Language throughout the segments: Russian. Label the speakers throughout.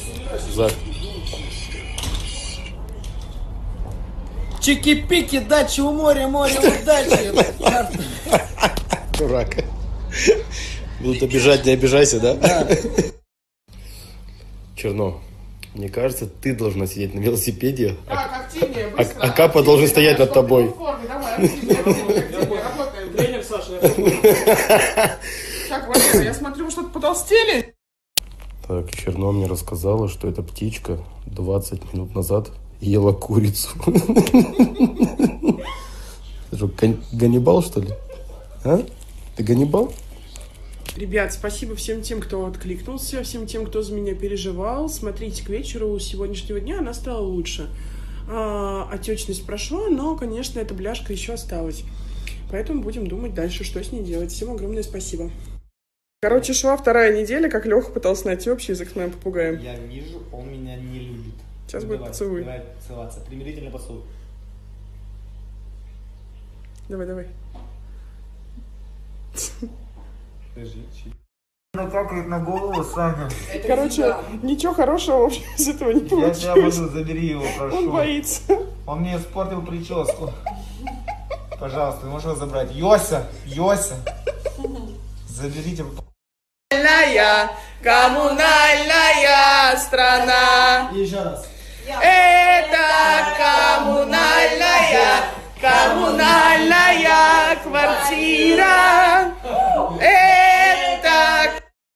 Speaker 1: За.
Speaker 2: Чики-пики, дача у моря, море удачи.
Speaker 1: Дурак. Будут обижать, не обижайся, да?
Speaker 2: Да.
Speaker 1: Черно, мне кажется, ты должна сидеть на велосипеде,
Speaker 3: Так, активнее, быстро.
Speaker 1: а Капа должен стоять над тобой.
Speaker 3: Давай, активнее, работаем. Тренер Саша. Так, Валера, я смотрю, вы что-то потолстели.
Speaker 1: Так, Черно мне рассказала, что эта птичка 20 минут назад ела курицу. Ты что, Ганнибал, что ли? А? Ты Ганнибал?
Speaker 3: Ребят, спасибо всем тем, кто откликнулся, всем тем, кто за меня переживал. Смотрите, к вечеру сегодняшнего дня она стала лучше. Отечность прошла, но, конечно, эта бляшка еще осталась. Поэтому будем думать дальше, что с ней делать. Всем огромное спасибо. Короче, шла вторая неделя, как Леха пытался найти общий язык с моим попугаем.
Speaker 4: Я вижу, он меня не любит.
Speaker 3: Сейчас будет поцелуй.
Speaker 4: Давай целоваться. Примирительный поцелуй.
Speaker 3: Давай.
Speaker 4: Накакает на голову, Саня.
Speaker 3: Короче, ничего хорошего вообще из этого не
Speaker 4: Я
Speaker 3: получилось.
Speaker 4: тебя буду, забери его, прошу.
Speaker 3: Он боится.
Speaker 4: Он мне испортил прическу. Пожалуйста, можешь его забрать. Йося! Заберите.
Speaker 3: Коммунальная страна.
Speaker 4: Еще раз.
Speaker 3: Это коммунальная квартира. Это...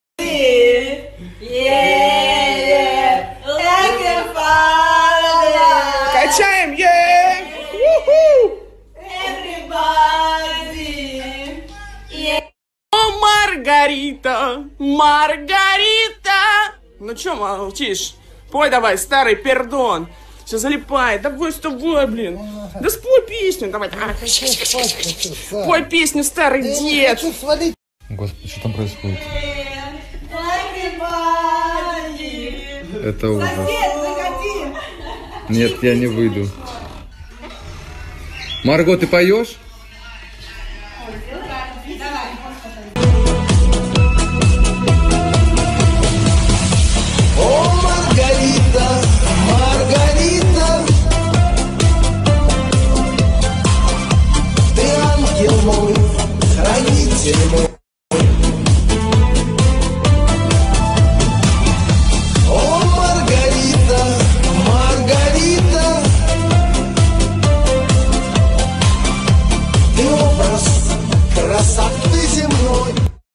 Speaker 3: Качаем, О, Маргарита! Ну чё молчишь? Пой давай, старый пердон. Все залипает. Давай с тобой, блин. Да спой песню, давай. Пой песню, старый дед.
Speaker 5: Господи, что там происходит? Это ужас. Нет, я не выйду. Марго, ты поешь?
Speaker 6: О, Маргарита, Маргарита, ты ангел мой, хранитель мой. О, Маргарита, Маргарита, ты образ красоты земной.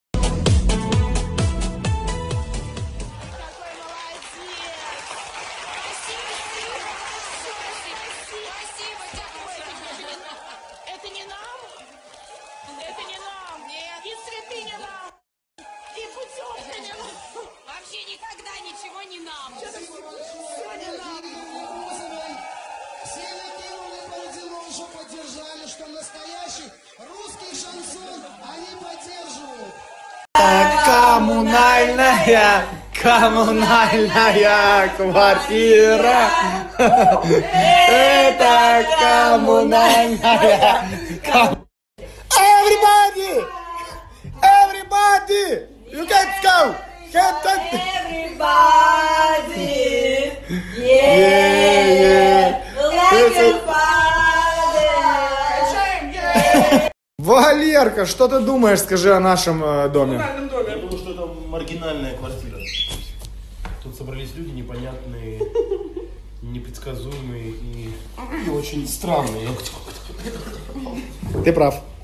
Speaker 7: Вообще никогда ничего не нам.
Speaker 6: Все накинули Бородино, что поддержали, что настоящий русский шансон они поддерживают.
Speaker 2: Коммунальная квартира. Это коммунальная. Everybody, you can't go.
Speaker 7: Everybody,
Speaker 2: Валерка, что ты думаешь, скажи о нашем доме?
Speaker 1: Я думаю, что это маргинальная квартира. Тут собрались люди непонятные, непредсказуемые и очень странные.
Speaker 2: Ты прав.